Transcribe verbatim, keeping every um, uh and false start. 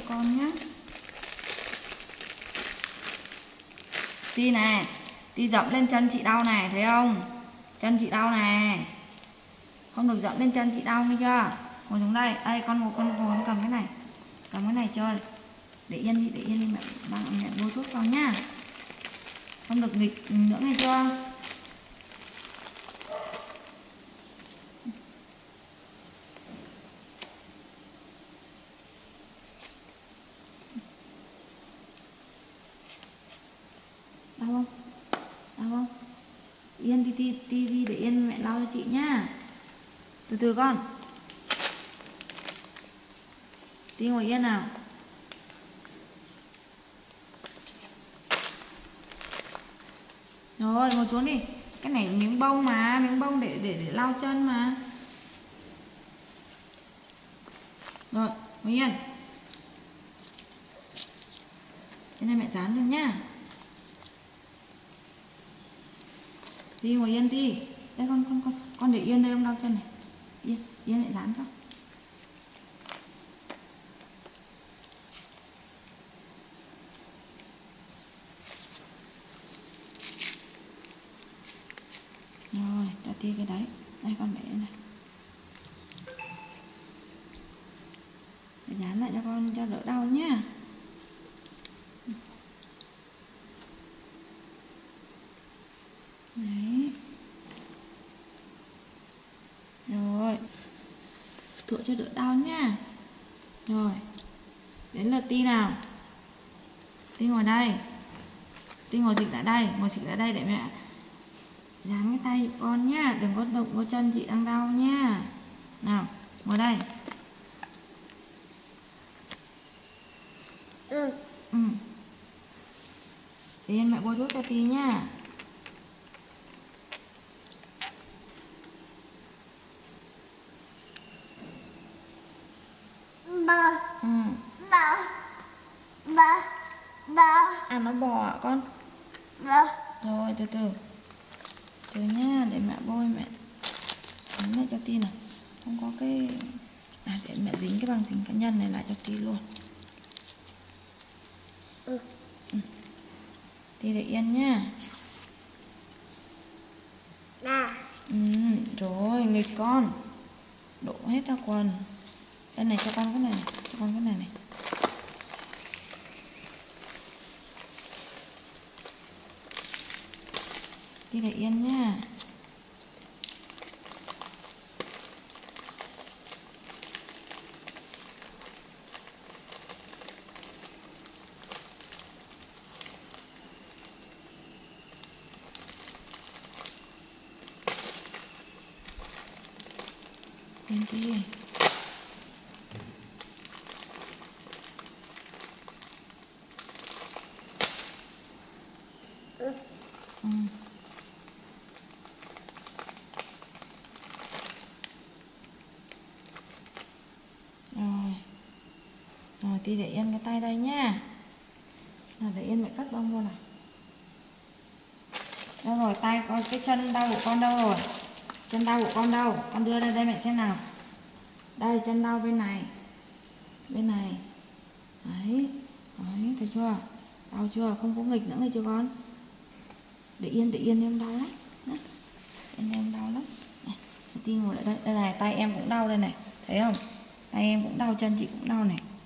con nhé. Ti này, Ti dẫm lên chân chị đau này, thấy không? Chân chị đau này. Không được dẫm lên chân chị đau, nghe chưa? Ngồi xuống đây, đây con ngồi con ngồi cầm cái này. Cầm cái này chơi. Để yên đi, để yên đi, mẹ đang mẹ bôi thuốc con nhá. Không được nghịch nữa, nghe chưa? Đau không? Đau không? Yên đi, đi, đi, đi để yên mẹ lau cho chị nhá. Từ từ con. Đi ngồi yên nào. Rồi, ngồi xuống đi. Cái này miếng bông mà, miếng bông để để để lau chân mà. Rồi, ngồi yên. Cái này mẹ dán cho nhá. Đi ngồi yên đi. Đây con con con con để yên đây, không đau chân này. Yên, yên mẹ dán cho. Rồi, cho Ti cái đấy. Đây con để này. Để dán lại cho con cho đỡ đau nhá. Đấy. Rồi. Thụa cho đỡ đau nhá. Rồi. Đến lượt Ti nào. Ti ngồi đây. Ti ngồi dịch lại đây, ngồi dịch lại đây để mẹ dán cái tay con nhá, đừng có đụng vào chân chị đang đau nhá. Nào, ngồi đây. Ừ. Ừ. Để mẹ bôi thuốc cho Ti nhá. Ba. Ừ. Ba. Ba. Ba. À nó bò ạ con. Ba. Rồi từ từ. Từ nhá, để mẹ bôi mẹ dán lại cho Ti nào. Không có cái à, để mẹ dính cái băng dính cá nhân này lại cho Ti luôn. Ừ. Ừ. Ti để yên nhá. Nè. Ừ, rồi nghịch con. Đổ hết ra quần. Đây này, cho con cái này, cho con cái này này. Ti để yên nhá. Yên Ti. Ừ. Ừ. Rồi. Rồi Ti để yên cái tay đây nhá. Nào để yên mẹ cắt bông vô nào. Đâu rồi, tay con, cái chân đau của con đâu rồi? Chân đau của con đâu? Con đưa đây đây mẹ xem nào. Đây, chân đau bên này. Bên này. Đấy. Đấy, thấy chưa? Đau chưa? Không có nghịch nữa nghe chưa con? Để yên, để yên em đau lắm. Đấy. Em em đau lắm. Này, Ti ngồi lại đây. Đây này, tay em cũng đau đây này. Thấy không? Tay em cũng đau, chân chị cũng đau này.